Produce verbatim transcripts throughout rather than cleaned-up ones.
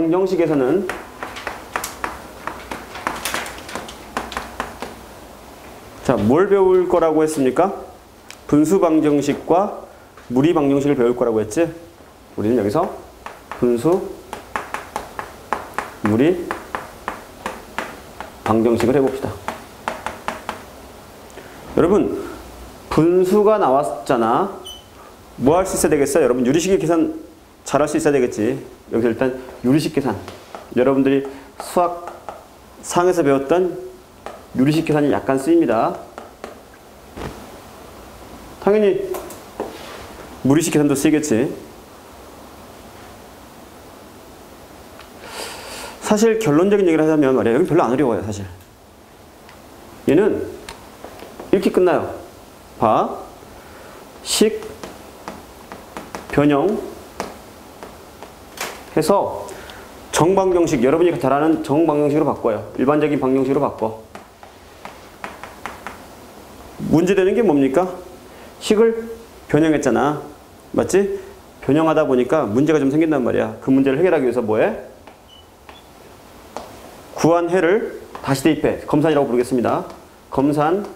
방정식에서는 자, 뭘 배울 거라고 했습니까? 분수 방정식과 무리 방정식을 배울 거라고 했지? 우리는 여기서 분수, 무리 방정식을 해봅시다. 여러분, 분수가 나왔잖아. 뭐 할 수 있어야 되겠어? 여러분, 유리식의 계산 잘 할 수 있어야 되겠지. 여기서 일단 유리식 계산. 여러분들이 수학 상에서 배웠던 유리식 계산이 약간 쓰입니다. 당연히 무리식 계산도 쓰이겠지. 사실 결론적인 얘기를 하자면 말이야. 여기 별로 안 어려워요, 사실. 얘는 이렇게 끝나요. 봐. 식, 변형 해서 정방정식, 여러분이 잘 아는 정방정식으로 바꿔요. 일반적인 방정식으로 바꿔. 문제되는 게 뭡니까? 식을 변형했잖아. 맞지? 변형하다 보니까 문제가 좀 생긴단 말이야. 그 문제를 해결하기 위해서 뭐해? 구한 해를 다시 대입해. 검산이라고 부르겠습니다. 검산하여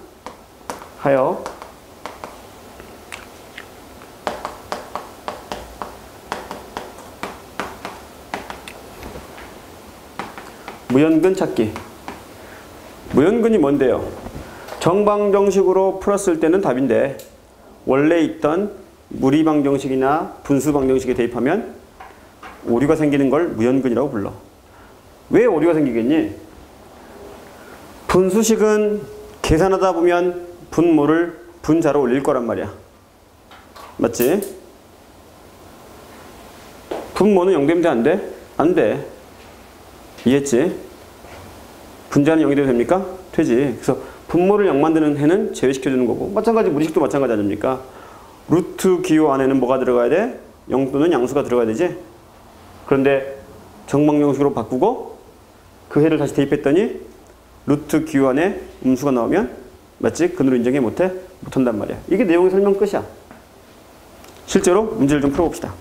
무연근 찾기. 무연근이 뭔데요? 정방정식으로 풀었을 때는 답인데 원래 있던 무리방정식이나 분수방정식에 대입하면 오류가 생기는 걸 무연근이라고 불러. 왜 오류가 생기겠니? 분수식은 계산하다 보면 분모를 분자로 올릴 거란 말이야. 맞지? 분모는 영 되면 돼? 안 돼? 안 돼. 이해했지? 분자는 영이 돼도 됩니까? 되지. 그래서 분모를 영 만드는 해는 제외시켜주는 거고, 마찬가지 무리식도 마찬가지 아닙니까? 루트 기호 안에는 뭐가 들어가야 돼? 영 또는 양수가 들어가야 되지? 그런데 정방정식으로 바꾸고 그 해를 다시 대입했더니 루트 기호 안에 음수가 나오면 맞지? 근으로 인정해 못해? 못한단 말이야. 이게 내용의 설명 끝이야. 실제로 문제를 좀 풀어봅시다.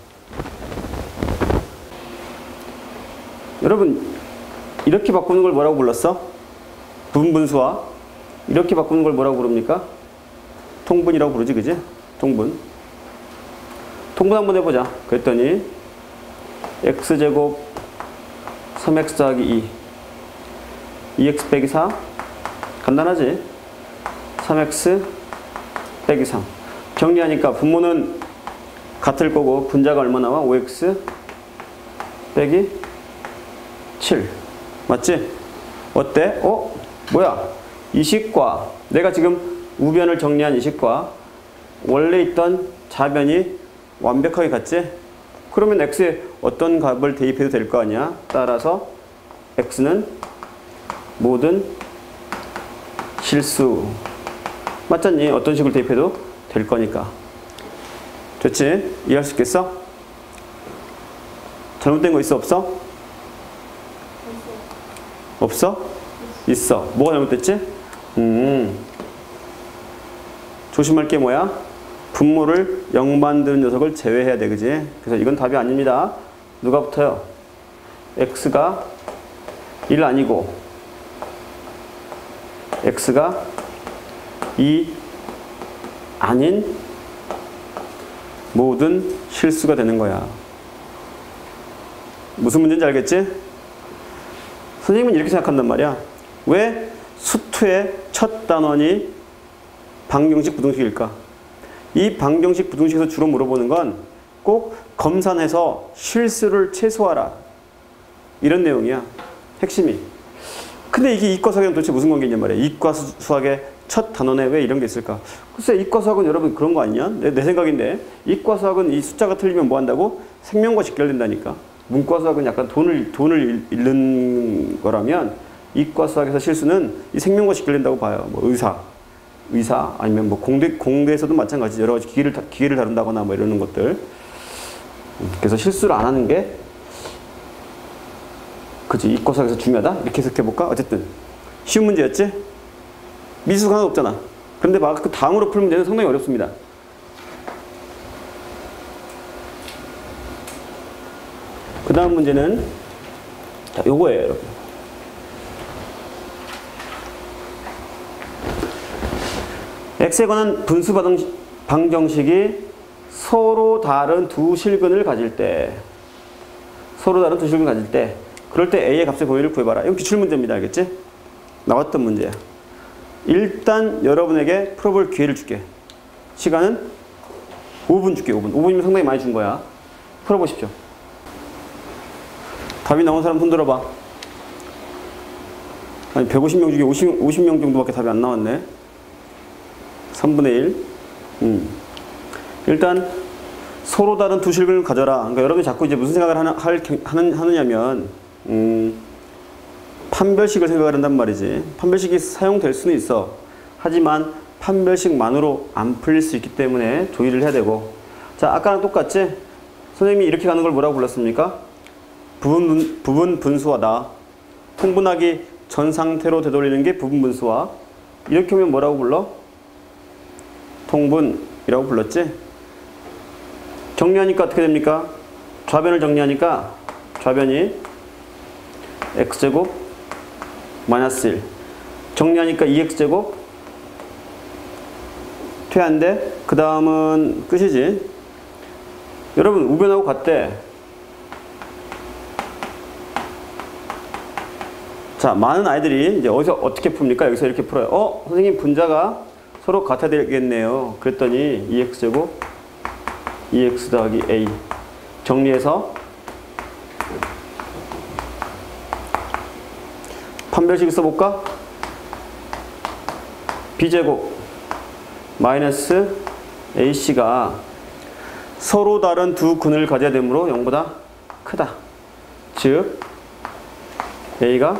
여러분, 이렇게 바꾸는 걸 뭐라고 불렀어? 분분수와 이렇게 바꾸는 걸 뭐라고 부릅니까? 통분이라고 부르지, 그지? 통분. 통분 한번 해보자. 그랬더니 x제곱 삼 엑스 더하기 이, 이 엑스 빼기 사. 간단하지? 삼 엑스 빼기 삼. 정리하니까 분모는 같을 거고 분자가 얼마 나와? 오 엑스 빼기 칠. 맞지? 어때? 어? 뭐야? 이 식과 내가 지금 우변을 정리한 이 식과 원래 있던 좌변이 완벽하게 같지? 그러면 x에 어떤 값을 대입해도 될 거 아니야? 따라서 x는 모든 실수. 맞잖니? 어떤 식으로 대입해도 될 거니까. 됐지? 이해할 수 있겠어? 잘못된 거 있어? 없어? 없어? 있어. 뭐가 잘못됐지? 음. 조심할 게 뭐야? 분모를 영 만드는 녀석을 제외해야 돼. 그지? 그래서 이건 답이 아닙니다. 누가 붙어요? x가 일 아니고 x가 이 아닌 모든 실수가 되는 거야. 무슨 문제인지 알겠지? 선생님은 이렇게 생각한단 말이야. 왜 수투의 첫 단원이 방정식 부등식일까? 이 방정식 부등식에서 주로 물어보는 건 꼭 검산해서 실수를 최소화하라. 이런 내용이야. 핵심이. 근데 이게 이과 수학이랑 도대체 무슨 관계냐 말이야. 이과 수학의 첫 단원에 왜 이런 게 있을까? 글쎄, 이과 수학은 여러분 그런 거 아니냐? 내, 내 생각인데 이과 수학은 이 숫자가 틀리면 뭐 한다고? 생명과 직결된다니까. 문과 수학은 약간 돈을, 돈을 잃는 거라면 이과 수학에서 실수는 이 생명과 직결된다고 봐요. 뭐 의사, 의사 아니면 뭐 공대, 공대에서도 마찬가지 여러 가지 기계를, 기계를 다룬다거나 뭐 이러는 것들. 그래서 실수를 안 하는 게 그치 이과 수학에서 중요하다? 이렇게 해석해볼까? 어쨌든 쉬운 문제였지? 미수가 하나도 없잖아. 그런데 막 그 다음으로 풀 문제는 상당히 어렵습니다. 그 다음 문제는 자, 요거예요, 여러분. x에 관한 분수 방정식이 서로 다른 두 실근을 가질 때, 서로 다른 두 실근을 가질 때, 그럴 때 a의 값의 공유를 구해봐라. 이건 기출문제입니다. 알겠지? 나왔던 문제야. 일단 여러분에게 풀어볼 기회를 줄게. 시간은 오 분 줄게. 오 분. 오 분이면 상당히 많이 준 거야. 풀어보십시오. 답이 나온 사람 손 들어봐. 아니 백오십 명 중에 오십, 오십 명 정도밖에 답이 안 나왔네. 삼분의 일. 음. 일단 서로 다른 두 실근을 가져라. 그러니까 여러분이 자꾸 이제 무슨 생각을 하나, 할, 하는, 하느냐면 음, 판별식을 생각을 한단 말이지. 판별식이 사용될 수는 있어. 하지만 판별식만으로 안 풀릴 수 있기 때문에 조의를 해야 되고. 자, 아까랑 똑같지? 선생님이 이렇게 가는 걸 뭐라고 불렀습니까? 부분, 부분 분수화다. 통분하기 전 상태로 되돌리는 게 부분 분수화. 이렇게 하면 뭐라고 불러? 통분이라고 불렀지? 정리하니까 어떻게 됩니까? 좌변을 정리하니까 좌변이 x제곱 마이너스 일. 정리하니까 이 엑스제곱 퇴한데 그 다음은 끝이지. 여러분 우변하고 같대. 자, 많은 아이들이 이제 어디서 어떻게 풉니까? 여기서 이렇게 풀어요. 어? 선생님 분자가 서로 같아야 되겠네요. 그랬더니 이 엑스제곱 이 엑스 더하기 a 정리해서 판별식 써볼까? b제곱 마이너스 에이씨가 서로 다른 두 근을 가져야 되므로 영보다 크다. 즉 a가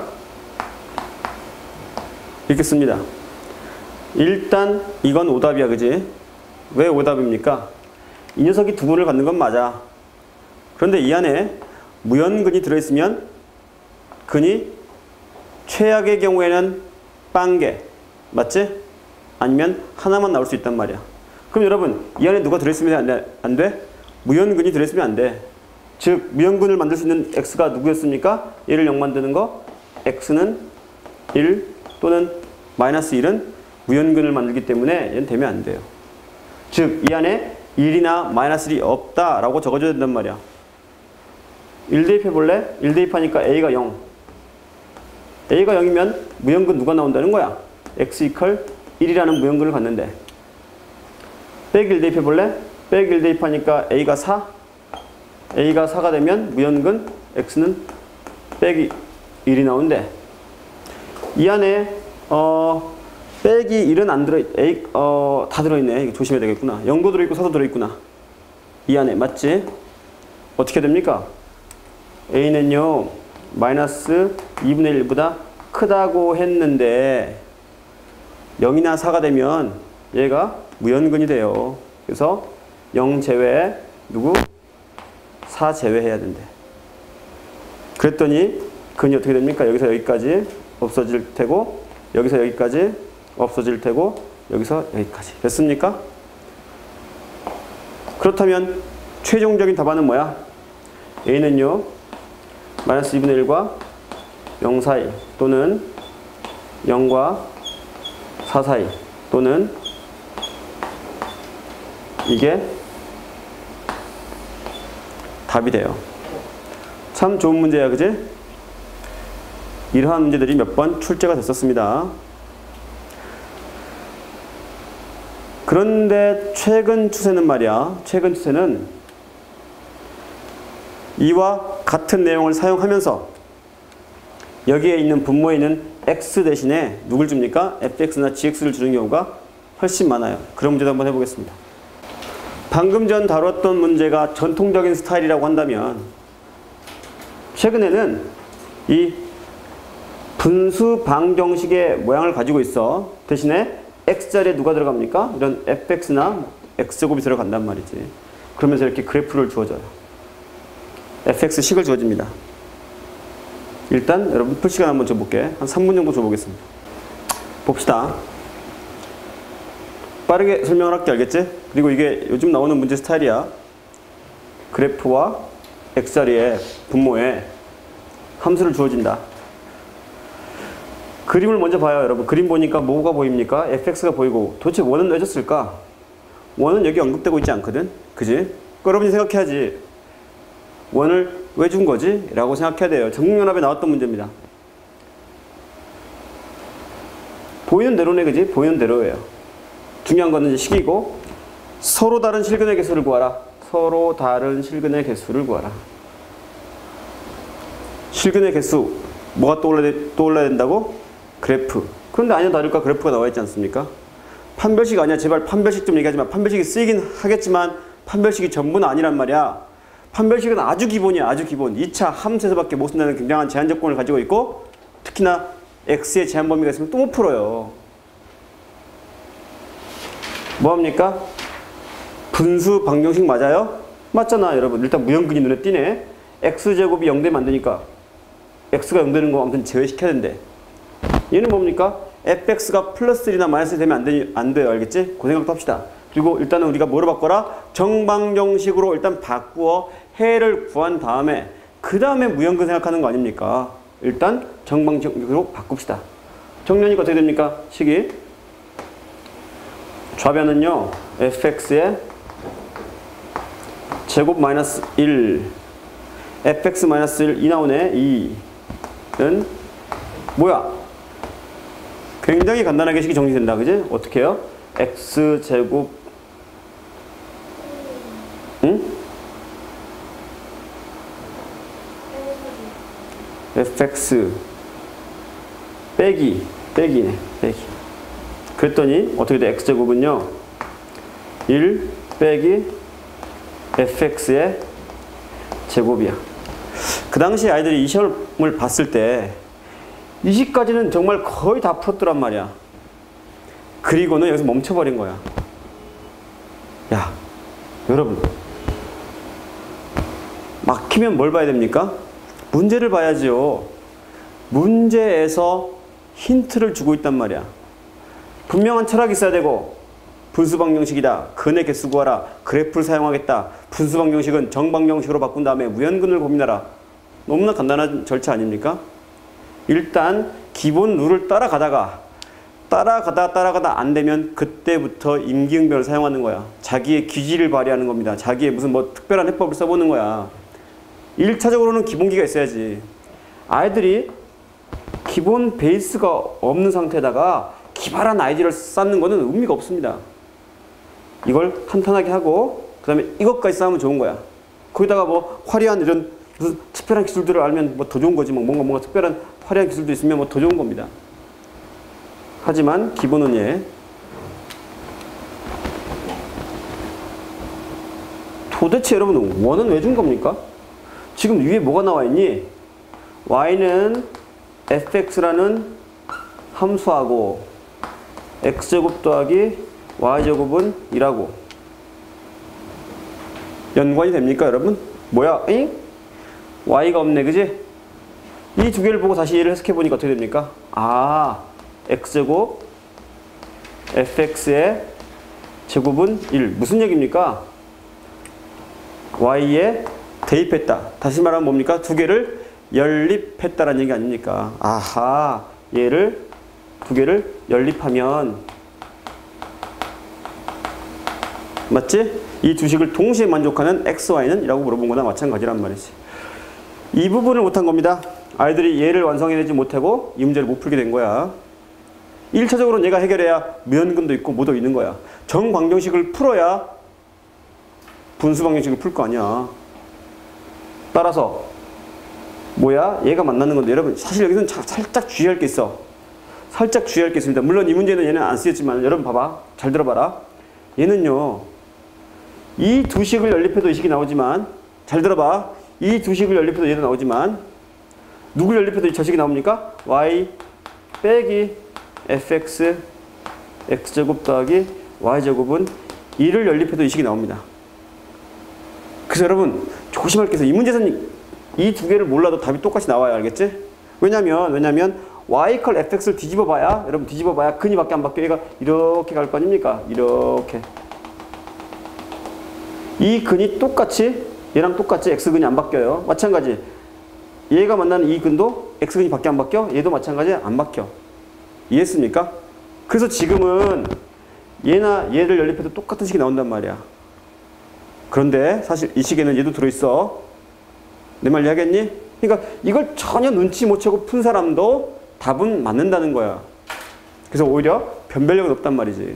이렇게 씁니다. 일단 이건 오답이야, 그지? 왜 오답입니까? 이 녀석이 두 근을 갖는 건 맞아. 그런데 이 안에 무연근이 들어있으면 근이 최악의 경우에는 빵개, 맞지? 아니면 하나만 나올 수 있단 말이야. 그럼 여러분 이 안에 누가 들어있으면 안 돼? 안 돼? 무연근이 들어있으면 안 돼. 즉 무연근을 만들 수 있는 x가 누구였습니까? 얘를 영 만드는 거. x는 일 또는 마이너스 일은 무연근을 만들기 때문에 얘는 되면 안 돼요. 즉 이 안에 일이나 마이너스 일이 없다라고 적어줘야 된단 말이야. 일 대입해 볼래? 일 대입하니까 a가 영. a가 영이면 무연근 누가 나온다는 거야? x 이퀄 일이라는 무연근을 갖는데. 빼기 일 대입해 볼래? 빼기 일 대입하니까 a가 사. a가 사가 되면 무연근 x는 빼기 일이 나오는데 이 안에 어 빼기 일은 안 들어 a 어 다 들어 있네. 이거 조심해야 되겠구나. 영도 들어 있고 사도 들어 있구나. 이 안에 맞지? 어떻게 됩니까? a는요 마이너스 이분의 일보다 크다고 했는데 영이나 사가 되면 얘가 무연근이 돼요. 그래서 영 제외 누구? 사 제외해야 된대. 그랬더니 근이 어떻게 됩니까? 여기서 여기까지 없어질 테고 여기서 여기까지 없어질 테고 여기서 여기까지. 됐습니까? 그렇다면 최종적인 답안은 뭐야? a는요 마이너스 이분의 일과 영 사이 또는 영과 사 사이 또는 이게 답이 돼요. 참 좋은 문제야, 그지? 이러한 문제들이 몇 번 출제가 됐었습니다. 그런데 최근 추세는 말이야. 최근 추세는 이와 같은 내용을 사용하면서 여기에 있는 분모에 있는 x 대신에 누굴 줍니까? 에프엑스나 지엑스를 주는 경우가 훨씬 많아요. 그런 문제도 한번 해보겠습니다. 방금 전 다뤘던 문제가 전통적인 스타일이라고 한다면 최근에는 이 분수 방정식의 모양을 가지고 있어. 대신에 x자리에 누가 들어갑니까? 이런 에프엑스나 x제곱이 들어간단 말이지. 그러면서 이렇게 그래프를 주어져요. 에프엑스식을 주어집니다. 일단 여러분 풀 시간 한번 줘볼게. 한 삼 분 정도 줘보겠습니다. 봅시다. 빠르게 설명을 할게. 알겠지? 그리고 이게 요즘 나오는 문제 스타일이야. 그래프와 x자리에 분모에 함수를 주어진다. 그림을 먼저 봐요, 여러분. 그림 보니까 뭐가 보입니까? 에프엑스가 보이고. 도대체 원은 왜 줬을까? 원은 여기 언급되고 있지 않거든? 그지? 그러니까 여러분이 생각해야지. 원을 왜 준 거지? 라고 생각해야 돼요. 전국연합에 나왔던 문제입니다. 보이는 대로네, 그지? 보이는 대로예요. 중요한 거는 이제 식이고, 서로 다른 실근의 개수를 구하라. 서로 다른 실근의 개수를 구하라. 실근의 개수, 뭐가 떠올라야, 떠올라야 된다고? 그래프. 그런데 아니나 다를까 그래프가 나와 있지 않습니까? 판별식 아니야. 제발 판별식 좀 얘기하지 마. 판별식이 쓰이긴 하겠지만 판별식이 전부는 아니란 말이야. 판별식은 아주 기본이야. 아주 기본. 이 차 함수에서밖에 못 쓴다는 굉장한 제한 조건을 가지고 있고, 특히나 x의 제한 범위가 있으면 또 못 풀어요. 뭐합니까? 분수 방정식 맞아요? 맞잖아, 여러분. 일단 무형근이 눈에 띄네. x제곱이 영 되면 안 되니까 x가 영 되는 거 아무튼 제외시켜야 된대. 얘는 뭡니까? fx가 플러스 일이나 마이너스 일 되면 안, 되, 안 돼요. 알겠지? 그 생각도 합시다. 그리고 일단은 우리가 뭐로 바꿔라? 정방정식으로 일단 바꾸어 해를 구한 다음에 그 다음에 무형근 생각하는 거 아닙니까? 일단 정방정식으로 바꿉시다. 정렬이니까 어떻게 됩니까? 식이 좌변은요 fx의 제곱 마이너스 일 fx 마이너스 일 이 나오네. 이는 뭐야? 굉장히 간단하게 식이 정리된다. 그지? 어떻게 해요? x제곱 응? fx 빼기 빼기네. 빼기. 그랬더니 어떻게 돼? x제곱은요 일 빼기 fx의 제곱이야. 그 당시 아이들이 이 시험을 봤을 때 이 식까지는 정말 거의 다 풀었더란 말이야. 그리고는 여기서 멈춰버린 거야. 야, 여러분, 막히면 뭘 봐야 됩니까? 문제를 봐야지요. 문제에서 힌트를 주고 있단 말이야. 분명한 철학이 있어야 되고, 분수방정식이다. 근의 개수 구하라. 그래프를 사용하겠다. 분수방정식은 정방정식으로 바꾼 다음에 무연근을 고민하라. 너무나 간단한 절차 아닙니까? 일단 기본 룰을 따라가다가 따라가다 따라가다 안 되면 그때부터 임기응변을 사용하는 거야. 자기의 기질을 발휘하는 겁니다. 자기의 무슨 뭐 특별한 해법을 써보는 거야. 일 차적으로는 기본기가 있어야지. 아이들이 기본 베이스가 없는 상태에다가 기발한 아이디어를 쌓는 거는 의미가 없습니다. 이걸 탄탄하게 하고 그 다음에 이것까지 쌓으면 좋은 거야. 거기다가 뭐 화려한 이런 무슨 특별한 기술들을 알면 뭐 더 좋은 거지. 뭐 뭔가 뭔가 특별한 화려한 기술도 있으면 뭐 더 좋은 겁니다. 하지만 기본은 예. 도대체 여러분 원은 왜 준 겁니까? 지금 위에 뭐가 나와 있니? y는 fx라는 함수하고 x제곱 더하기 y제곱은 이라고 연관이 됩니까 여러분? 뭐야? 잉? y가 없네, 그지? 이 두 개를 보고 다시 얘를 해석해보니까 어떻게 됩니까? 아, x제곱 fx의 제곱은 일. 무슨 얘기입니까? y에 대입했다. 다시 말하면 뭡니까? 두 개를 연립했다라는 얘기 아닙니까? 아하, 얘를 두 개를 연립하면 맞지? 이 두 식을 동시에 만족하는 x, y는 이라고 물어본 거나 마찬가지란 말이지. 이 부분을 못한 겁니다. 아이들이 얘를 완성해내지 못하고 이 문제를 못 풀게 된 거야. 일 차적으로는 얘가 해결해야 무연근도 있고 뭐도 있는 거야. 정방정식을 풀어야 분수방정식을 풀 거 아니야. 따라서 뭐야? 얘가 만나는 건데 여러분 사실 여기서는 살짝 주의할 게 있어. 살짝 주의할 게 있습니다. 물론 이 문제는 얘는 안 쓰였지만 여러분 봐봐. 잘 들어봐라. 얘는요. 이 두 식을 연립해도 이 식이 나오지만 잘 들어봐. 이 두 식을 연립해도 얘도 나오지만 누굴 연립해도 저 식이 나옵니까? y 빼기 fx x제곱 더하기 y제곱은 이를 연립해도 이 식이 나옵니다. 그래서 여러분 조심할 게 있어요. 이 문제에서는 이 두 개를 몰라도 답이 똑같이 나와요. 알겠지? 왜냐면 왜냐면 y 컬 fx를 뒤집어 봐야 여러분 뒤집어 봐야 근이 밖에 안 바뀌어. 얘가 이렇게 갈 거 아닙니까? 이렇게 이 근이 똑같이 얘랑 똑같이 x근이 안 바뀌어요. 마찬가지 얘가 만나는 이 근도 x근이 바뀌어 안 바뀌어? 얘도 마찬가지야? 안 바뀌어. 이해했습니까? 그래서 지금은 얘나 얘를 연립해도 똑같은 식이 나온단 말이야. 그런데 사실 이 식에는 얘도 들어있어. 내 말 이해하겠니? 그러니까 이걸 전혀 눈치 못 채고 푼 사람도 답은 맞는다는 거야. 그래서 오히려 변별력은 없단 말이지.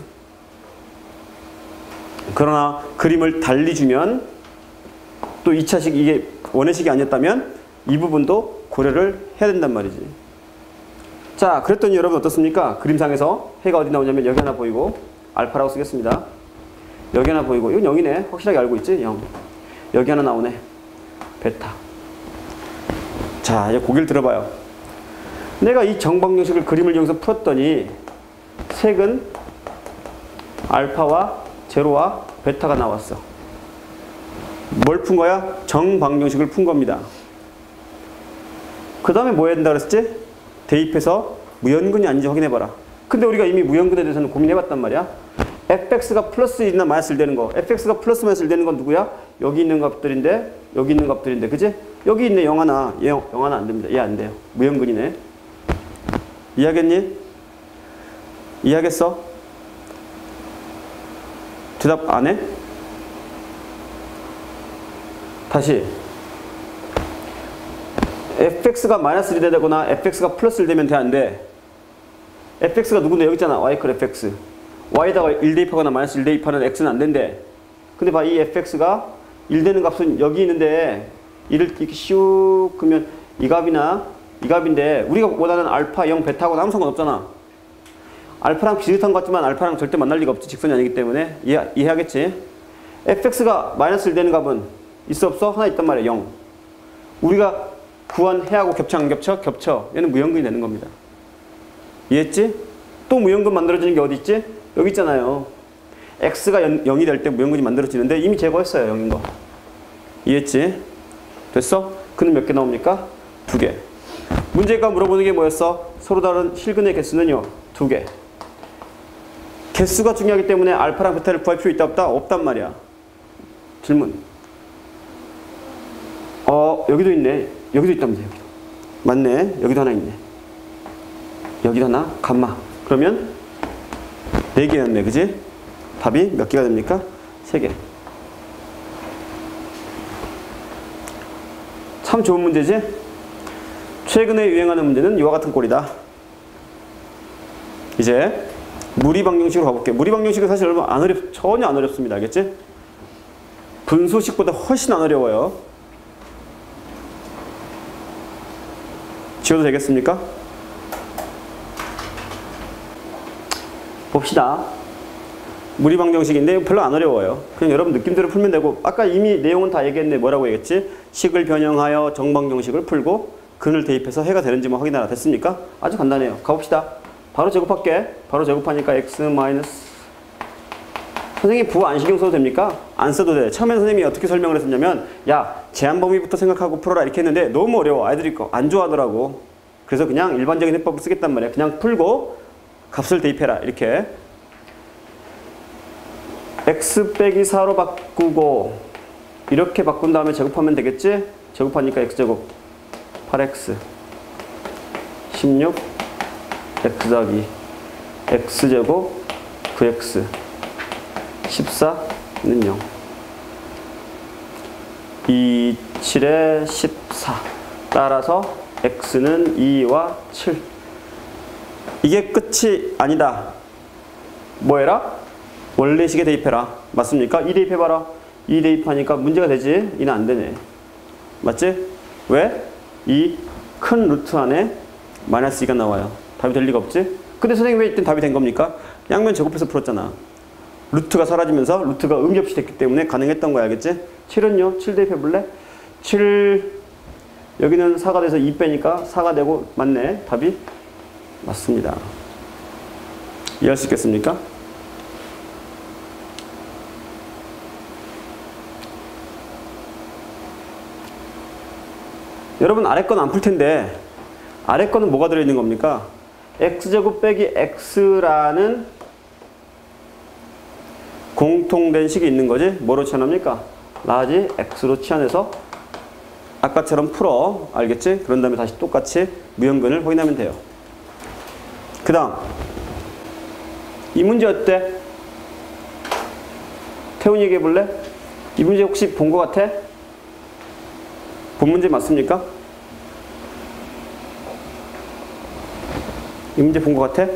그러나 그림을 달리 주면 또 이 차식 이게 원의식이 아니었다면 이 부분도 고려를 해야 된단 말이지. 자, 그랬더니 여러분 어떻습니까? 그림상에서 해가 어디 나오냐면 여기 하나 보이고 알파라고 쓰겠습니다. 여기 하나 보이고 이건 영이네. 확실하게 알고 있지? 영. 여기 하나 나오네. 베타. 자, 이제 고개를 들어봐요. 내가 이 정방정식을 그림을 이용해서 풀었더니 색은 알파와 제로와 베타가 나왔어. 뭘 푼 거야? 정방정식을 푼 겁니다. 그 다음에 뭐 해야 된다 그랬지? 대입해서 무연근이 아닌지 확인해봐라. 근데 우리가 이미 무연근에 대해서는 고민해봤단 말이야. fx가 플러스 일이나 마이너스 일 되는 거. fx가 플러스 마이너스 일 되는 건 누구야? 여기 있는 값들인데 여기 있는 값들인데 그지? 여기 있네. 영 하나. 얘 영 하나 안 됩니다. 얘 안 돼요. 무연근이네. 이해하겠니? 이해하겠어? 대답 안 해? 다시 fx가 마이너스 일이 되거나 fx가 플러스 일 되면 돼 안 돼? fx가 누군데? 여기 있잖아. y클 fx. y에다가 일 대입하거나 마이너스 일 대입하는 x는 안 된대. 근데 봐, 이 fx가 일 되는 값은 여기 있는데 이를 이렇게 슉 그러면 이 값이나 이 값인데 우리가 원하는 알파, 영, 베타하고는 아무 상관없잖아. 알파랑 비슷한 것 같지만 알파랑 절대 만날 리가 없지. 직선이 아니기 때문에. 이해, 이해하겠지? fx가 마이너스 일 되는 값은 있어 없어? 하나 있단 말이야. 영. 우리가 구한 해하고 겹쳐 안 겹쳐? 겹쳐. 얘는 무연근이 되는 겁니다. 이해했지? 또 무연근 만들어지는 게 어디 있지? 여기 있잖아요. x가 영이 될 때 무연근이 만들어지는데 이미 제거했어요. 영인 거. 이해했지? 됐어? 그는 몇 개 나옵니까? 두 개. 문제가 물어보는 게 뭐였어? 서로 다른 실근의 개수는요? 두 개. 개수가 중요하기 때문에 알파랑 베타를 구할 필요 있다 없다? 없단 말이야. 질문. 어, 여기도 있네. 여기도 있다면서 여기도. 맞네. 여기도 하나 있네. 여기도 하나. 감마. 그러면 네 개였네. 그지? 답이 몇 개가 됩니까? 세 개. 참 좋은 문제지? 최근에 유행하는 문제는 이와 같은 꼴이다. 이제 무리방정식으로 가볼게요. 무리방정식은 사실 얼마 안 어렵, 전혀 안 어렵습니다. 알겠지? 분수식보다 훨씬 안 어려워요. 지워도 되겠습니까? 봅시다. 무리방정식인데 별로 안 어려워요. 그냥 여러분 느낌대로 풀면 되고 아까 이미 내용은 다 얘기했네. 뭐라고 얘기했지? 식을 변형하여 정방정식을 풀고 근을 대입해서 해가 되는지만 확인하라. 됐습니까? 아주 간단해요. 가봅시다. 바로 제곱할게. 바로 제곱하니까 x 마이너스 선생님 부 안 신경 써도 됩니까? 안 써도 돼. 처음에 선생님이 어떻게 설명을 했었냐면 야 제한 범위부터 생각하고 풀어라 이렇게 했는데 너무 어려워. 아이들이 안 좋아하더라고. 그래서 그냥 일반적인 해법을 쓰겠단 말이야. 그냥 풀고 값을 대입해라 이렇게. x 빼기 사로 바꾸고 이렇게 바꾼 다음에 제곱하면 되겠지? 제곱하니까 x제곱 팔 엑스 십육 x 더하기 x제곱 구 엑스 십사는 영 이, 칠에 십사 따라서 x는 이와 칠. 이게 끝이 아니다. 뭐 해라? 원래식에 대입해라. 맞습니까? 이 대입해봐라. 이 대입하니까 문제가 되지? 이는 안 되네. 맞지? 왜? 이 큰 루트 안에 마이너스 이가 나와요. 답이 될 리가 없지? 근데 선생님 왜 이때 답이 된 겁니까? 양면 제곱해서 풀었잖아. 루트가 사라지면서 루트가 의미 없이 됐기 때문에 가능했던 거야. 알겠지? 칠은요? 칠 대입해볼래? 칠 여기는 사가 돼서 이 빼니까 사가 되고 맞네. 답이 맞습니다. 이해할 수 있겠습니까? 여러분 아래 건 안 풀 텐데 아래 거는 뭐가 들어있는 겁니까? x제곱 빼기 x라는 공통된 식이 있는 거지. 뭐로 치환합니까? 라지 x로 치환해서 아까처럼 풀어. 알겠지? 그런 다음에 다시 똑같이 무형근을 확인하면 돼요. 그 다음 이 문제 어때? 태훈이 얘기해 볼래? 이 문제 혹시 본 거 같아? 본 문제 맞습니까? 이 문제 본 거 같아?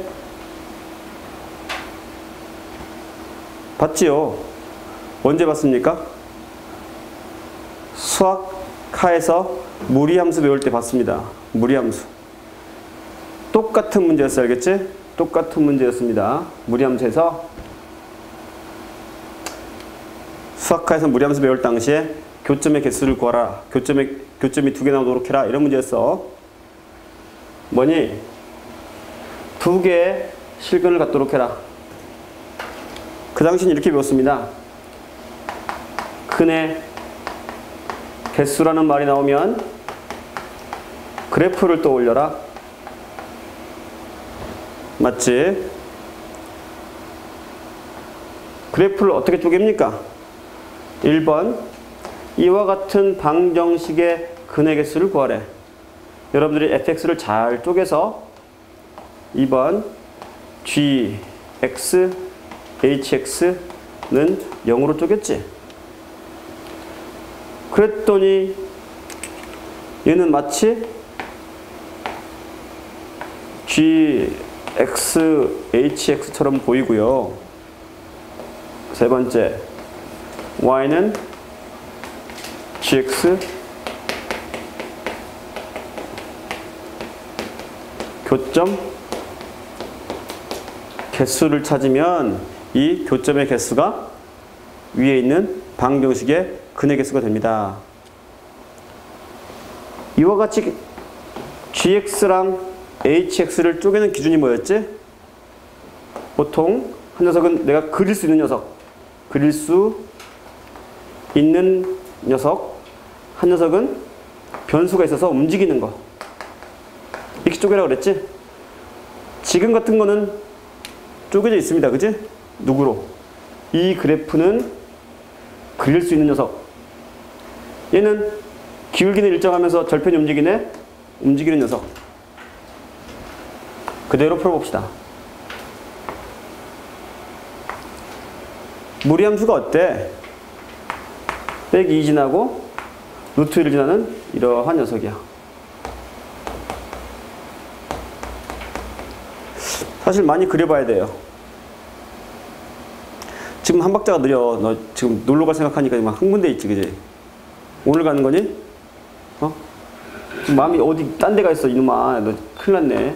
봤지요? 언제 봤습니까? 수학하에서 무리함수 배울 때 봤습니다. 무리함수. 똑같은 문제였어. 알겠지? 똑같은 문제였습니다. 무리함수에서 수학하에서 무리함수 배울 당시에 교점의 개수를 구하라. 교점의, 교점이 두 개 나오도록 해라. 이런 문제였어. 뭐니? 두 개의 실근을 갖도록 해라. 그 당시는 이렇게 배웠습니다. 근의 개수라는 말이 나오면 그래프를 떠올려라. 맞지? 그래프를 어떻게 쪼갭니까? 일 번 이와 같은 방정식의 근의 개수를 구하래. 여러분들이 에프엑스를 잘 쪼개서 이 번 지, 엑스, 에이치엑스는 영으로 쪼갰지. 그랬더니 얘는 마치 지, 엑스, 에이치엑스처럼 보이고요. 세 번째 y는 지엑스, 교점 개수를 찾으면 이 교점의 개수가 위에 있는 방정식의 근의 개수가 됩니다. 이와 같이 지엑스랑 에이치엑스를 쪼개는 기준이 뭐였지? 보통 한 녀석은 내가 그릴 수 있는 녀석, 그릴 수 있는 녀석, 한 녀석은 변수가 있어서 움직이는 거. 이렇게 쪼개라고 그랬지? 지금 같은 거는 쪼개져 있습니다. 그지? 누구로? 이 그래프는 그릴 수 있는 녀석. 얘는 기울기는 일정하면서 절편이 움직이네? 움직이는 녀석. 그대로 풀어봅시다. 무리함수가 어때? 빼기 이 지나고 루트 일을 지나는 이러한 녀석이야. 사실 많이 그려봐야 돼요. 지금 한 박자가 느려. 너 지금 놀러 갈 생각하니까 막 흥분돼 있지, 그지? 오늘 가는 거니? 어? 지금 마음이 어디 딴 데 가 있어, 이놈아. 너 큰일 났네.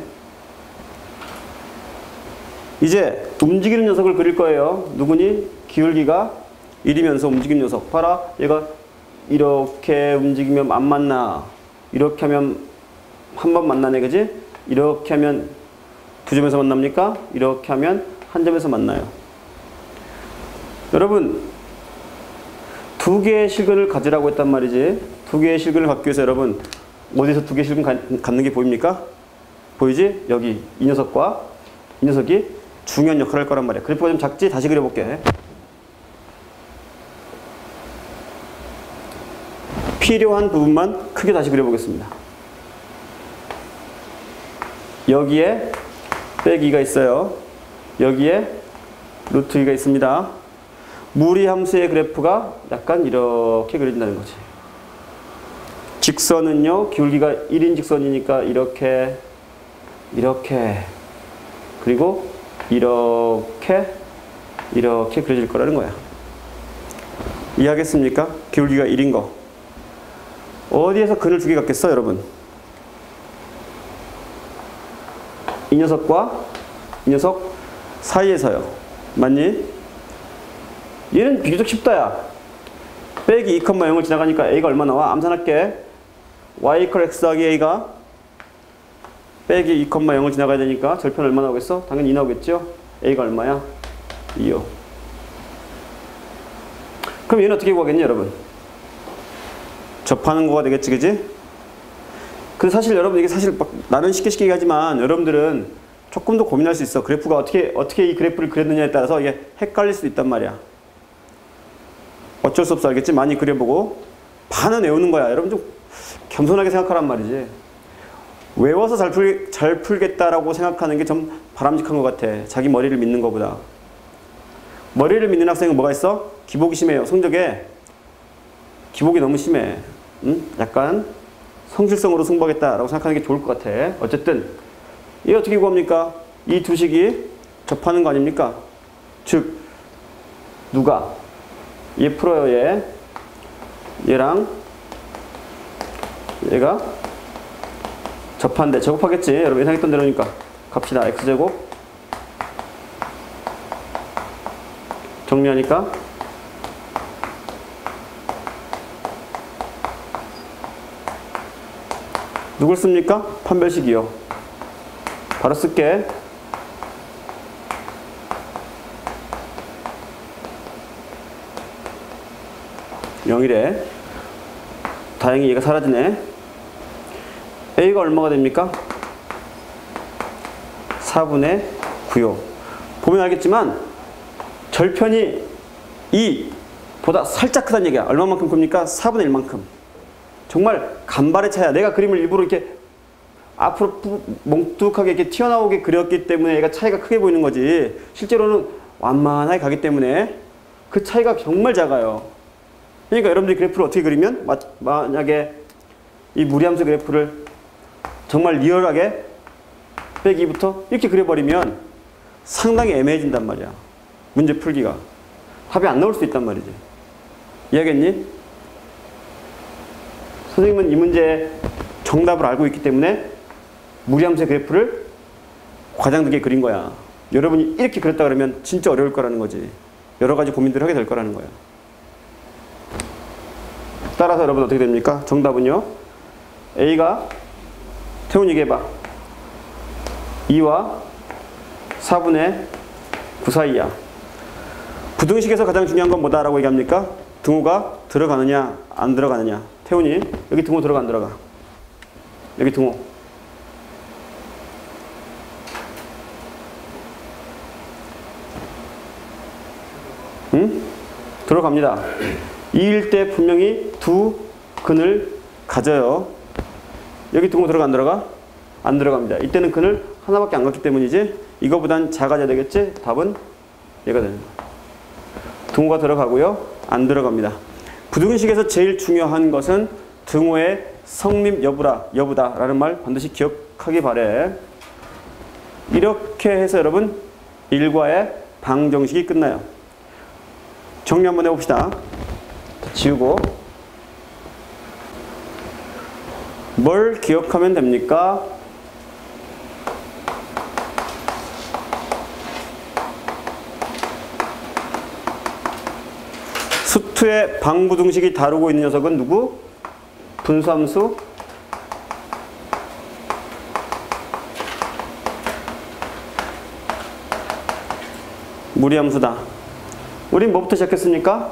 이제 움직이는 녀석을 그릴 거예요. 누구니? 기울기가 일이면서 움직이는 녀석. 봐라. 얘가 이렇게 움직이면 안 만나. 이렇게 하면 한 번 만나네, 그지? 이렇게 하면 두 점에서 만납니까? 이렇게 하면 한 점에서 만나요. 여러분, 두 개의 실근을 가지라고 했단 말이지. 두 개의 실근을 갖기 위해서 여러분 어디서 두 개의 실근 가, 갖는 게 보입니까? 보이지? 여기 이 녀석과 이 녀석이 중요한 역할을 할 거란 말이야. 그래프가 좀 작지? 다시 그려볼게. 필요한 부분만 크게 다시 그려보겠습니다. 여기에 빼기 이가 있어요. 여기에 루트 이가 있습니다. 무리함수의 그래프가 약간 이렇게 그려진다는 거지. 직선은요, 기울기가 일인 직선이니까 이렇게, 이렇게, 그리고 이렇게, 이렇게 그려질 거라는 거야. 이해하겠습니까? 기울기가 일인 거. 어디에서 근을 두 개 갖겠어, 여러분? 이 녀석과 이 녀석 사이에서요. 맞니? 얘는 비교적 쉽다, 야. 빼기 이, 영을 지나가니까 a가 얼마 나와? 암산할게. y 이퀄 x 더하기 a가 빼기 이, 영을 지나가야 되니까 절편 얼마 나오겠어? 당연히 이 나오겠죠? a가 얼마야? 이요. 그럼 얘는 어떻게 구하겠니, 여러분? 접하는 거가 되겠지, 그지? 근데 사실 여러분, 이게 사실 막 나는 쉽게 쉽게 얘기하지만 여러분들은 조금 더 고민할 수 있어. 그래프가 어떻게, 어떻게 이 그래프를 그렸느냐에 따라서 이게 헷갈릴 수도 있단 말이야. 어쩔 수 없어, 알겠지? 많이 그려보고 반은 외우는 거야. 여러분 좀 겸손하게 생각하란 말이지. 외워서 잘, 풀, 잘 풀겠다라고 생각하는 게 좀 바람직한 것 같아. 자기 머리를 믿는 것보다. 머리를 믿는 학생은 뭐가 있어? 기복이 심해요. 성적에 기복이 너무 심해. 응? 약간 성실성으로 승부하겠다라고 생각하는 게 좋을 것 같아. 어쨌든 이게 어떻게 구합니까? 이 두 식이 접하는 거 아닙니까? 즉 누가? 얘 풀어요. 얘. 얘랑 얘가 접한대. 제곱하겠지. 여러분 예상했던 대로니까. 갑시다. x제곱 정리하니까 누굴 씁니까? 판별식이요. 바로 쓸게. 영이래. 다행히 얘가 사라지네. A가 얼마가 됩니까? 사분의 구요. 보면 알겠지만 절편이 이보다 살짝 크다는 얘기야. 얼마만큼 큽니까? 사분의 일만큼. 정말 간발의 차이야. 내가 그림을 일부러 이렇게 앞으로 몽뚝하게 이렇게 튀어나오게 그렸기 때문에 얘가 차이가 크게 보이는 거지. 실제로는 완만하게 가기 때문에 그 차이가 정말 작아요. 그러니까 여러분들이 그래프를 어떻게 그리면 만약에 이 무리함수 그래프를 정말 리얼하게 빼기 이부터 이렇게 그려버리면 상당히 애매해진단 말이야. 문제 풀기가. 답이 안 나올 수 있단 말이지. 이해하겠니? 선생님은 이 문제의 정답을 알고 있기 때문에 무리함수의 그래프를 과장되게 그린 거야. 여러분이 이렇게 그렸다 그러면 진짜 어려울 거라는 거지. 여러 가지 고민들을 하게 될 거라는 거야. 따라서 여러분 어떻게 됩니까? 정답은요. A가 태훈이 얘기해봐. 이와 사분의 구 사이야. 부등식에서 가장 중요한 건 뭐다라고 얘기합니까? 등호가 들어가느냐 안 들어가느냐. 태훈이 여기 등호 들어가 안 들어가? 여기 등호. 응? 들어갑니다. 이일 때 분명히 두 근을 가져요. 여기 등호 들어가 안 들어가? 안 들어갑니다. 이때는 근을 하나밖에 안 갔기 때문이지. 이거보단 작아져야 되겠지? 답은 얘가 되는 거야. 등호가 들어가고요. 안 들어갑니다. 부등식에서 제일 중요한 것은 등호의 성립 여부라, 여부다 라는 말 반드시 기억하기 바래. 이렇게 해서 여러분 일과의 방정식이 끝나요. 정리 한번 해봅시다. 지우고 뭘 기억하면 됩니까? 수투의 방부등식이 다루고 있는 녀석은 누구? 분수함수 무리함수다. 우린 뭐부터 시작했습니까?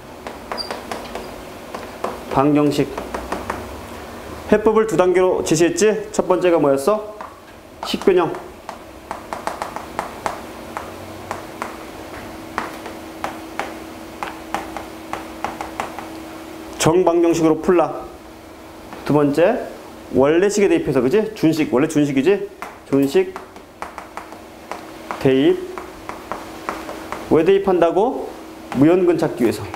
방정식. 해법을 두 단계로 제시했지? 첫 번째가 뭐였어? 식변형. 정방정식으로 풀라. 두 번째, 원래식에 대입해서, 그지? 준식, 원래 준식이지? 준식 대입. 왜 대입한다고? 무연근 찾기 위해서.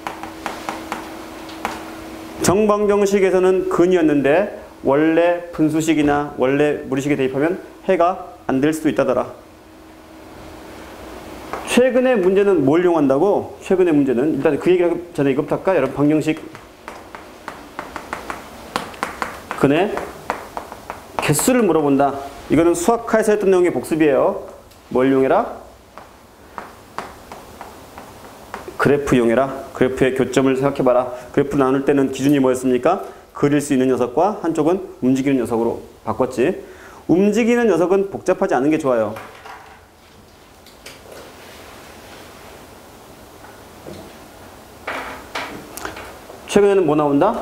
정방정식에서는 근이었는데 원래 분수식이나 원래 무리식에 대입하면 해가 안 될 수도 있다더라. 최근의 문제는 뭘 이용한다고? 최근의 문제는 일단 그 얘기를 하기 전에 이것부터 할까? 여러분 방정식 근의 개수를 물어본다. 이거는 수학화에서 했던 내용의 복습이에요. 뭘 이용해라? 그래프 이용해라. 그래프의 교점을 생각해봐라. 그래프 나눌 때는 기준이 뭐였습니까? 그릴 수 있는 녀석과 한쪽은 움직이는 녀석으로 바꿨지. 움직이는 녀석은 복잡하지 않은 게 좋아요. 최근에는 뭐 나온다?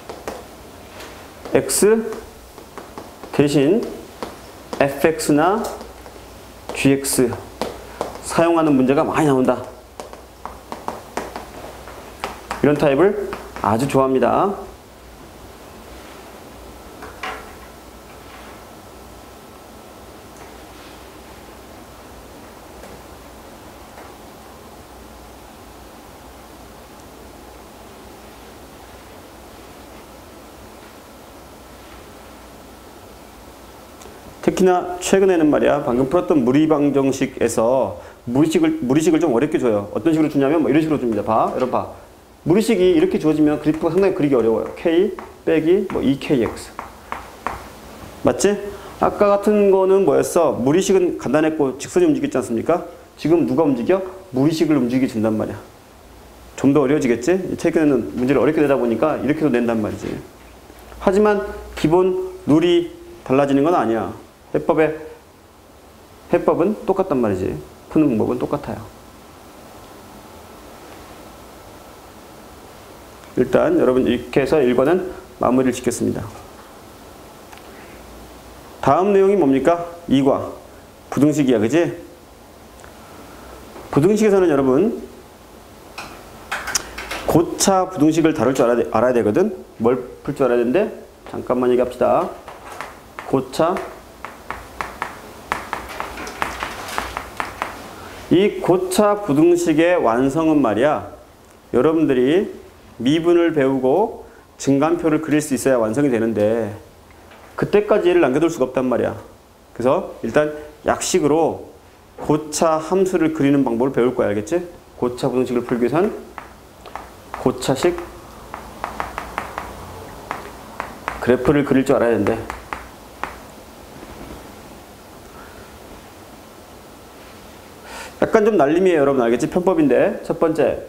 x 대신 fx나 gx 사용하는 문제가 많이 나온다. 이런 타입을 아주 좋아합니다. 특히나 최근에는 말이야, 방금 풀었던 무리방정식에서 무리식을, 무리식을 좀 어렵게 줘요. 어떤 식으로 주냐면 뭐 이런 식으로 줍니다. 봐, 여러분 봐. 무리식이 이렇게 주어지면 그래프가 상당히 그리기 어려워요. K 빼기 뭐 이 케이 엑스. 맞지? 아까 같은 거는 뭐였어? 무리식은 간단했고 직선이 움직였지 않습니까? 지금 누가 움직여? 무리식을 움직이게 준단 말이야. 좀 더 어려워지겠지? 최근에는 문제를 어렵게 내다 보니까 이렇게도 낸단 말이지. 하지만 기본 룰이 달라지는 건 아니야. 해법의 해법은 똑같단 말이지. 푸는 방법은 똑같아요. 일단 여러분 이렇게 해서 일 과는 마무리를 짓겠습니다. 다음 내용이 뭡니까? 이 과 부등식이야, 그지? 부등식에서는 여러분 고차 부등식을 다룰 줄 알아야, 알아야 되거든. 뭘 풀 줄 알아야 되는데 잠깐만 얘기합시다. 고차, 이 고차 부등식의 완성은 말이야, 여러분들이 미분을 배우고 증간표를 그릴 수 있어야 완성이 되는데 그때까지 얘를 남겨둘 수가 없단 말이야. 그래서 일단 약식으로 고차 함수를 그리는 방법을 배울 거야, 알겠지? 고차 부등식을 풀기 위해선 고차식 그래프를 그릴 줄 알아야 되는데, 약간 좀 날림이에요, 여러분 알겠지? 편법인데, 첫 번째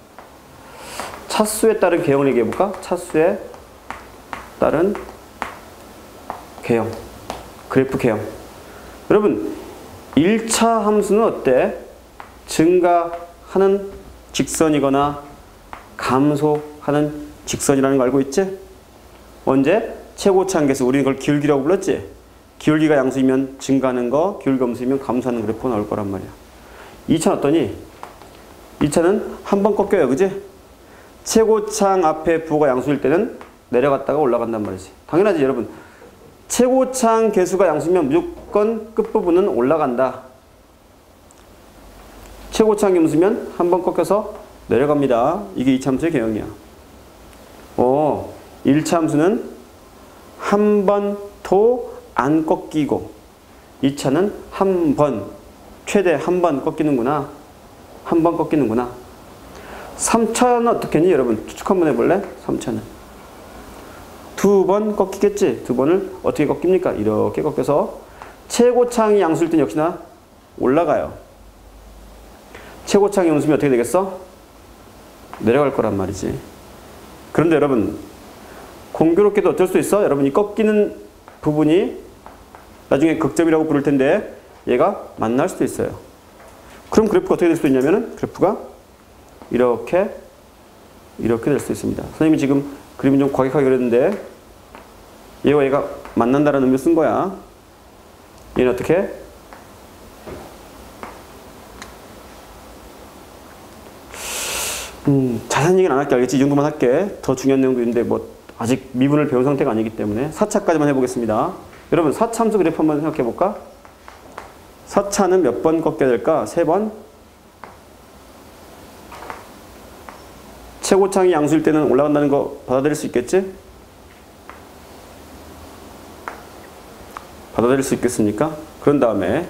차수에 따른 개형을 얘기해 볼까? 차수에 따른 개형, 그래프 개형. 여러분 일 차 함수는 어때? 증가하는 직선이거나 감소하는 직선이라는 거 알고 있지? 언제? 최고차항계수. 우리는 그걸 기울기라고 불렀지? 기울기가 양수이면 증가하는 거, 기울기가 음수이면 감소하는 그래프가 나올 거란 말이야. 이 차는 어떠니? 이 차는 한 번 꺾여요, 그지? 최고차항 앞에 부호가 양수일 때는 내려갔다가 올라간단 말이지. 당연하지, 여러분. 최고차항 계수가 양수면 무조건 끝부분은 올라간다. 최고차항이 음수면 한 번 꺾여서 내려갑니다. 이게 이 차 함수의 개형이야. 오, 일 차 함수는 한 번도 안 꺾이고, 이 차는 한 번, 최대 한 번 꺾이는구나. 한 번 꺾이는구나. 삼 차는 어떻게 했니? 여러분 추측 한번 해볼래? 삼 차는 두 번 꺾이겠지? 두 번을 어떻게 꺾입니까? 이렇게 꺾여서 최고차항이 양수일 땐 역시나 올라가요. 최고차항이 음수면 어떻게 되겠어? 내려갈 거란 말이지. 그런데 여러분 공교롭게도 어쩔 수 있어? 여러분 이 꺾이는 부분이 나중에 극점이라고 부를 텐데 얘가 만날 수도 있어요. 그럼 그래프가 어떻게 될 수도 있냐면은 그래프가 이렇게 이렇게 될 수도 있습니다. 선생님이 지금 그림이 좀 과격하게 그렸는데 얘와 얘가 만난다는 의미를 쓴 거야. 얘는 어떻게? 음, 자세한 얘기는 안 할게, 알겠지? 이 정도만 할게. 더 중요한 내용도 있는데 뭐 아직 미분을 배운 상태가 아니기 때문에 사 차까지만 해보겠습니다. 여러분 사 차 함수 그래프 한번 생각해 볼까? 사 차는 몇 번 꺾여야 될까? 세 번? 최고차항이 양수일 때는 올라간다는 거 받아들일 수 있겠지? 받아들일 수 있겠습니까? 그런 다음에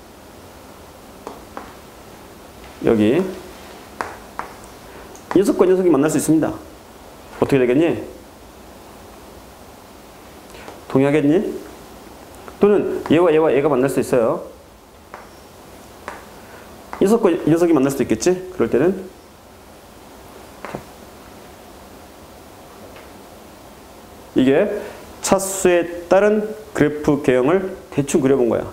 여기 이 녀석과 이 녀석이 만날 수 있습니다. 어떻게 되겠니? 동의하겠니? 또는 얘와 얘와 얘가 만날 수 있어요. 이 녀석과 이 녀석이 만날 수도 있겠지? 그럴 때는 이게 차수에 따른 그래프 개형을 대충 그려본 거야.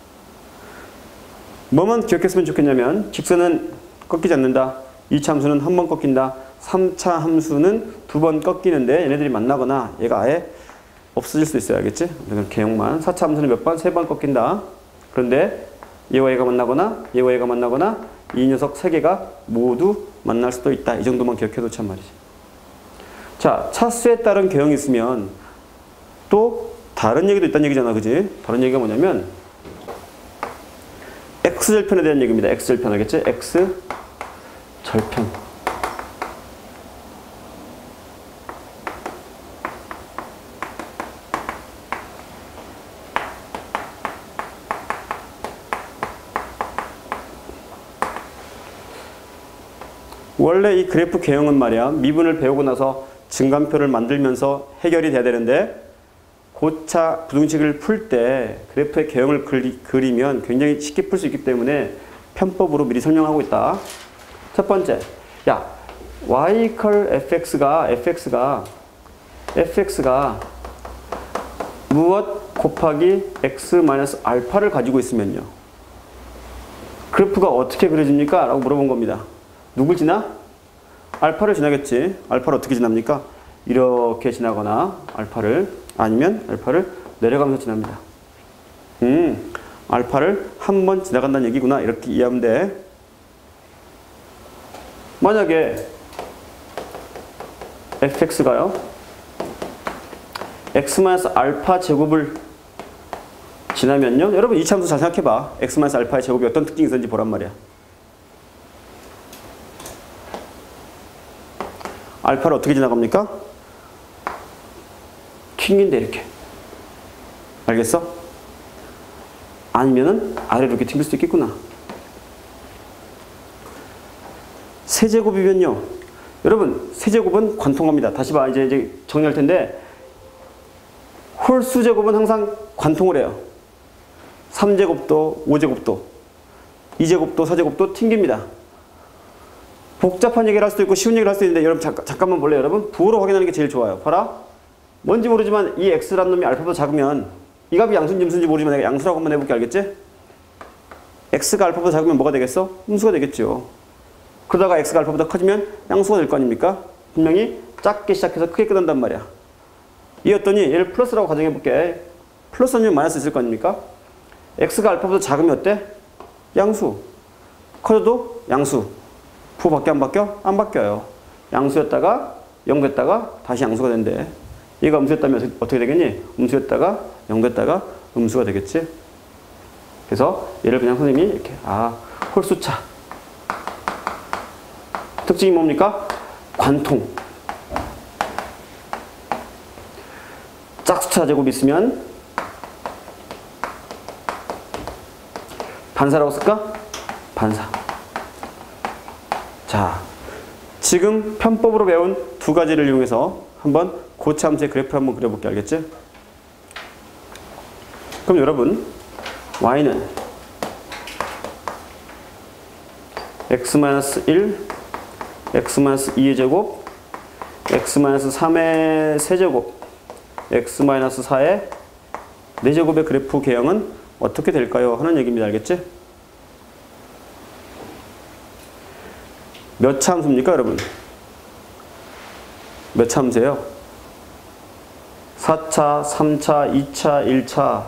뭐만 기억했으면 좋겠냐면 직선은 꺾이지 않는다. 이 차 함수는 한 번 꺾인다. 삼 차 함수는 두 번 꺾이는데 얘네들이 만나거나 얘가 아예 없어질 수 있어요. 알겠지? 개형만. 사 차 함수는 몇 번? 세 번 꺾인다. 그런데 얘와 얘가 만나거나 얘와 얘가 만나거나 이 녀석 세 개가 모두 만날 수도 있다. 이 정도만 기억해놓자 말이지. 자, 차수에 따른 개형이 있으면 또 다른 얘기도 있다는 얘기잖아, 그지? 다른 얘기가 뭐냐면 X절편에 대한 얘기입니다. X절편 알겠지? X절편. 원래 이 그래프 개형은 말이야, 미분을 배우고 나서 증간표를 만들면서 해결이 돼야 되는데, 고차 부등식을 풀 때 그래프의 개형을 그리, 그리면 굉장히 쉽게 풀 수 있기 때문에 편법으로 미리 설명하고 있다. 첫 번째, 야, y 이퀄 fx가, fx가, fx가 무엇 곱하기 x 마이너스 알파를 가지고 있으면요. 그래프가 어떻게 그려집니까? 라고 물어본 겁니다. 누굴 지나? 알파를 지나겠지. 알파를 어떻게 지납니까? 이렇게 지나거나 알파를, 아니면 알파를 내려가면서 지납니다. 음, 알파를 한 번 지나간다는 얘기구나. 이렇게 이해하면 돼. 만약에 fx가요, x 마이너스 알파 제곱을 지나면요. 여러분 이 참수 잘 생각해봐. x 마이너스 알파의 제곱이 어떤 특징이 있었는지 보란 말이야. 알파를 어떻게 지나갑니까? 튕긴데 이렇게. 알겠어? 아니면은 아래로 이렇게 튕길 수도 있겠구나. 세제곱이면요. 여러분 세제곱은 관통합니다. 다시 봐. 이제 이제 정리할 텐데, 홀수 제곱은 항상 관통을 해요. 삼 제곱도 오 제곱도 이 제곱도 사 제곱도 튕깁니다. 복잡한 얘기를 할 수도 있고 쉬운 얘기를 할 수도 있는데, 여러분 잠깐, 잠깐만 볼래요? 여러분 부호로 확인하는 게 제일 좋아요. 봐라. 뭔지 모르지만 이 x라는 놈이 알파보다 작으면, 이 값이 양수인지 음수인지 모르지만 내가 양수라고 한번 해볼게. 알겠지? x가 알파보다 작으면 뭐가 되겠어? 음수가 되겠죠. 그러다가 x가 알파보다 커지면 양수가 될 거 아닙니까? 분명히 작게 시작해서 크게 끝난단 말이야. 이었더니 얘를 플러스라고 가정해볼게. 플러스 아니면 마이너스 있을 거 아닙니까? x가 알파보다 작으면 어때? 양수. 커져도 양수. 부호 바뀌어 안 바뀌어? 안 바뀌어요. 양수였다가 영 됐다가 다시 양수가 된대. 얘가 음수였다면 어떻게 되겠니? 음수였다가 영 됐다가 음수가 되겠지? 그래서 얘를 그냥 선생님이 이렇게, 아, 홀수차. 특징이 뭡니까? 관통. 짝수차 제곱이 있으면 반사라고 쓸까? 반사. 자, 지금 편법으로 배운 두 가지를 이용해서 한번 고차함수의 그래프를 한번 그려볼게. 알겠지? 그럼 여러분, y는 x 마이너스 일, x 마이너스 이의 제곱, x 마이너스 삼의 세제곱, x 마이너스 사의 네 제곱의 그래프 개형은 어떻게 될까요? 하는 얘기입니다. 알겠지? 몇 차 함수입니까, 여러분? 몇 차 함수예요? 사 차, 삼 차, 이 차, 일 차,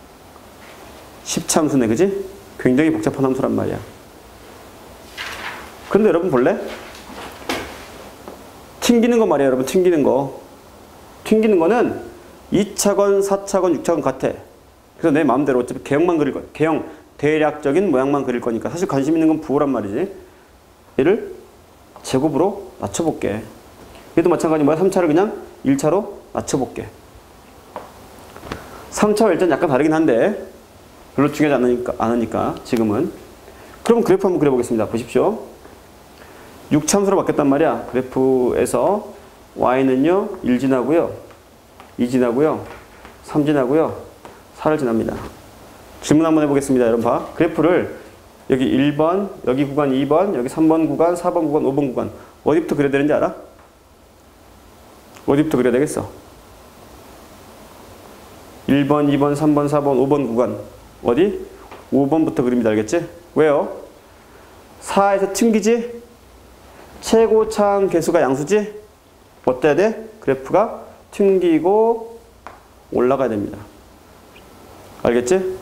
십 차 함수네, 그지? 굉장히 복잡한 함수란 말이야. 근데 여러분 볼래? 튕기는 거 말이야, 여러분. 튕기는 거. 튕기는 거는 이 차건, 사 차건, 육 차건 같아. 그래서 내 마음대로 어차피 개형만 그릴 거야. 개형, 대략적인 모양만 그릴 거니까. 사실 관심 있는 건 부호란 말이지. 얘를 제곱으로 낮춰볼게. 얘도 마찬가지 뭐야? 삼 차를 그냥 일 차로 낮춰볼게. 삼 차와 일 차는 약간 다르긴 한데 별로 중요하지 않으니까, 않으니까 지금은. 그럼 그래프 한번 그려보겠습니다. 보십시오. 육 차 함수로 바뀌었단 말이야. 그래프에서 y는요 일 지나고요, 이 지나고요, 삼 지나고요, 사를 지납니다. 질문 한번 해보겠습니다. 여러분 봐. 그래프를 여기 일 번, 여기 구간 이 번, 여기 삼 번 구간, 사 번 구간, 오 번 구간 어디부터 그려야 되는지 알아? 어디부터 그려야 되겠어? 일 번, 이 번, 삼 번, 사 번, 오 번 구간 어디? 오 번부터 그립니다. 알겠지? 왜요? 사에서 튕기지? 최고차항 개수가 양수지? 어때야 돼? 그래프가 튕기고 올라가야 됩니다. 알겠지?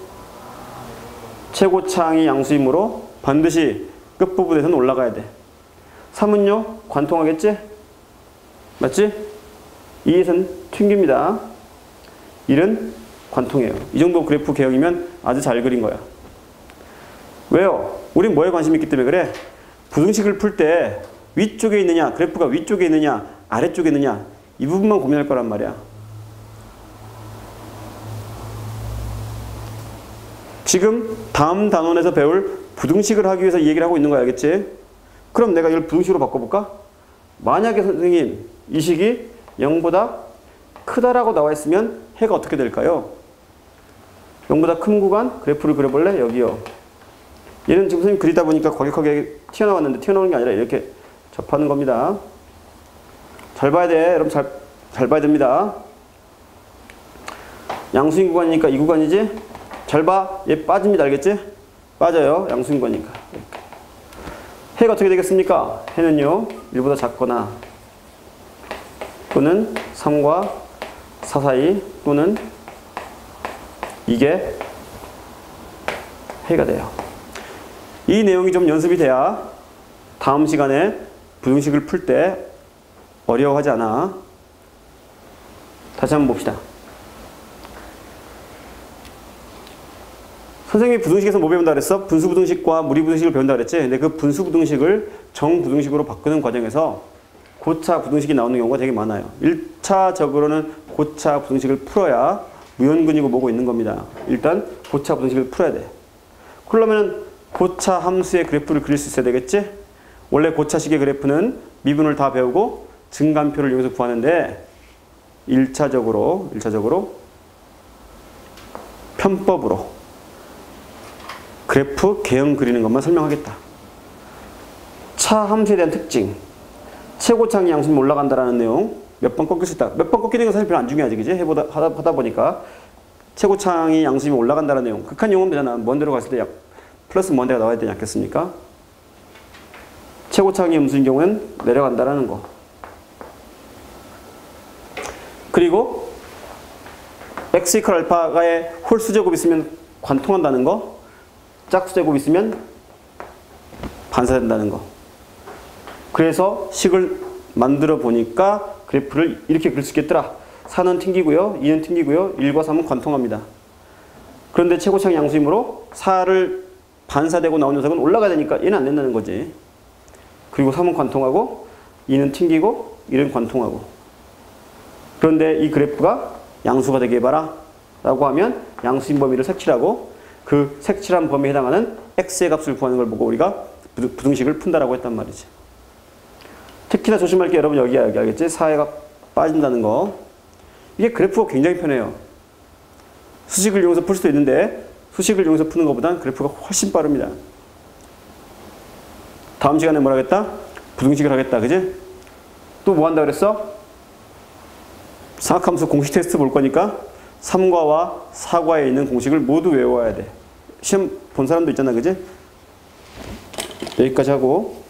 최고차항이 양수이므로 반드시 끝부분에서는 올라가야 돼. 삼은요? 관통하겠지? 맞지? 이에서는 튕깁니다. 일은 관통해요. 이 정도 그래프 개형이면 아주 잘 그린 거야. 왜요? 우린 뭐에 관심 있기 때문에 그래? 부등식을 풀 때 위쪽에 있느냐, 그래프가 위쪽에 있느냐, 아래쪽에 있느냐 이 부분만 고민할 거란 말이야. 지금 다음 단원에서 배울 부등식을 하기 위해서 이 얘기를 하고 있는 거야. 알겠지? 그럼 내가 이걸 부등식으로 바꿔볼까? 만약에 선생님 이 식이 영보다 크다라고 나와 있으면 해가 어떻게 될까요? 영보다 큰 구간 그래프를 그려볼래? 여기요. 얘는 지금 선생님 그리다 보니까 과격하게 튀어나왔는데 튀어나오는 게 아니라 이렇게 접하는 겁니다. 잘 봐야 돼. 여러분 잘, 잘 봐야 됩니다. 양수인 구간이니까 이 구간이지? 잘 봐. 얘 빠집니다. 알겠지? 빠져요. 양수인 구간이니까. 해가 어떻게 되겠습니까? 해는요. 일보다 작거나 또는 삼과 사 사이 또는 이게 해가 돼요. 이 내용이 좀 연습이 돼야 다음 시간에 부등식을 풀 때 어려워하지 않아. 다시 한번 봅시다. 선생님이 부등식에서 뭐 배운다 그랬어? 분수부등식과 무리부등식을 배운다 그랬지? 근데 그 분수부등식을 정부등식으로 바꾸는 과정에서 고차 부등식이 나오는 경우가 되게 많아요. 일 차적으로는 고차 부등식을 풀어야 무연근이고 뭐고 있는 겁니다. 일단 고차 부등식을 풀어야 돼. 그러려면 고차 함수의 그래프를 그릴 수 있어야 되겠지? 원래 고차식의 그래프는 미분을 다 배우고 증간표를 이용해서 구하는데 일 차적으로 일 차적으로 편법으로 그래프 개형 그리는 것만 설명하겠다. 차 함수에 대한 특징. 최고차항이 양수면 올라간다라는 내용. 몇 번 꺾일 수 있다. 몇 번 꺾이는 건 사실 별로 안 중요하지. 그지? 해보다, 하다, 하다 보니까. 최고차항이 양수면 올라간다는 내용. 극한 용어면 되잖아. 먼 데로 갔을 때 약, 플러스 먼 데가 나와야 되지 않겠습니까? 최고차항이 음수인 경우는 내려간다라는 거. 그리고 x 이퀄 알파가의 홀수제곱 있으면 관통한다는 거. 짝수제곱 있으면 반사된다는 거. 그래서 식을 만들어 보니까 그래프를 이렇게 그릴 수 있겠더라. 사는 튕기고요. 이는 튕기고요. 일과 삼은 관통합니다. 그런데 최고차항 양수이므로 사를 반사되고 나온 녀석은 올라가야 되니까 얘는 안 된다는 거지. 그리고 삼은 관통하고 이는 튕기고 일은 관통하고. 그런데 이 그래프가 양수가 되게 해봐라 라고 하면 양수인 범위를 색칠하고 그 색칠한 범위에 해당하는 x의 값을 구하는 걸 보고 우리가 부등식을 푼다라고 했단 말이지. 특히나 조심할 게 여러분 여기 알겠지? 사회가 빠진다는 거. 이게 그래프가 굉장히 편해요. 수식을 이용해서 풀 수도 있는데 수식을 이용해서 푸는 것보다는 그래프가 훨씬 빠릅니다. 다음 시간에 뭘 하겠다? 부등식을 하겠다. 그지? 또 뭐 한다 그랬어? 사각함수 공식 테스트 볼 거니까 삼과와 사과에 있는 공식을 모두 외워야 돼. 시험 본 사람도 있잖아. 그지? 여기까지 하고